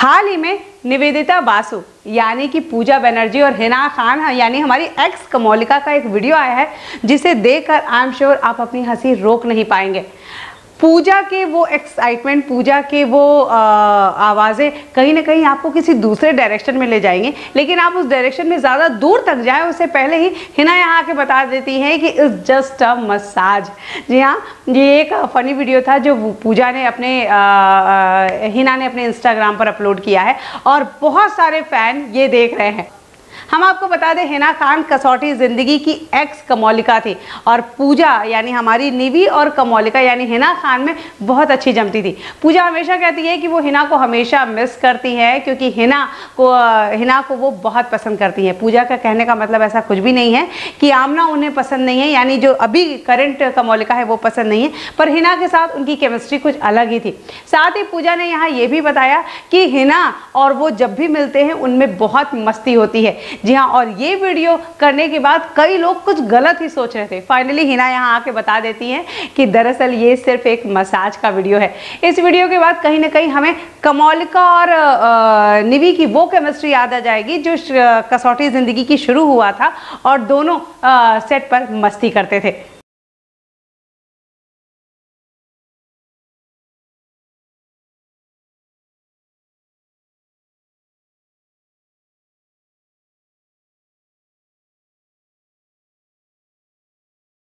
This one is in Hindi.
हाल ही में निवेदिता बासु यानी कि पूजा बनर्जी और हिना खान यानी हमारी एक्स कमोलिका का एक वीडियो आया है, जिसे देखकर आई एम श्योर आप अपनी हंसी रोक नहीं पाएंगे। पूजा के वो एक्साइटमेंट, पूजा के वो आवाज़ें कहीं ना कहीं आपको किसी दूसरे डायरेक्शन में ले जाएंगे, लेकिन आप उस डायरेक्शन में ज़्यादा दूर तक जाएं उससे पहले ही हिना यहाँ आके बता देती हैं कि इट्स जस्ट अ मसाज। जी हाँ, ये एक फ़नी वीडियो था जो पूजा ने अपने हिना ने अपने इंस्टाग्राम पर अपलोड किया है और बहुत सारे फ़ैन ये देख रहे हैं। हम आपको बता दें, हिना खान कसौटी ज़िंदगी की एक्स कमोलिका थी और पूजा यानी हमारी निवी और कमोलिका यानी हिना खान में बहुत अच्छी जमती थी। पूजा हमेशा कहती है कि वो हिना को हमेशा मिस करती है क्योंकि हिना को वो बहुत पसंद करती है। पूजा का कहने का मतलब ऐसा कुछ भी नहीं है कि आमना उन्हें पसंद नहीं है, यानी जो अभी करंट कमोलिका है वो पसंद नहीं है, पर हिना के साथ उनकी केमिस्ट्री कुछ अलग ही थी। साथ ही पूजा ने यहाँ ये भी बताया कि हिना और वो जब भी मिलते हैं उनमें बहुत मस्ती होती है। जी हाँ, और ये वीडियो करने के बाद कई लोग कुछ गलत ही सोच रहे थे। फाइनली हिना यहाँ आके बता देती हैं कि दरअसल ये सिर्फ एक मसाज का वीडियो है। इस वीडियो के बाद कहीं ना कहीं हमें कमोलिका और निवी की वो केमिस्ट्री याद आ जाएगी जो कसौटी ज़िंदगी की शुरू हुआ था और दोनों सेट पर मस्ती करते थे।